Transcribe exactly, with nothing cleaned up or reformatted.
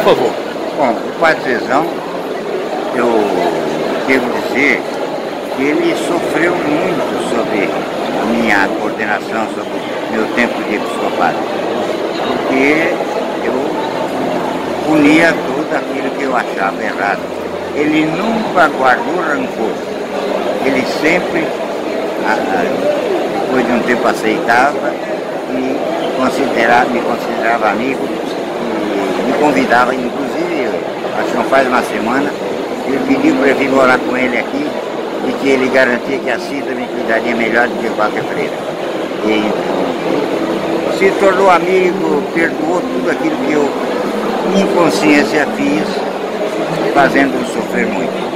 favor. Bom, o Padre Zezão, eu devo dizer que ele sofreu muito sobre a minha coordenação, sobre o meu tempo de episcopado, porque eu punia tudo aquilo que eu achava errado. Ele nunca guardou rancor, ele sempre, depois de um tempo, aceitava e considerava, me considerava amigo e me convidava, inclusive, acho que não faz uma semana, ele pediu para eu vir morar com ele aqui e que ele garantia que a Cida me cuidaria melhor do que qualquer freira. E se tornou amigo, perdoou tudo aquilo que eu, em consciência, fiz, fazendo-o sofrer muito.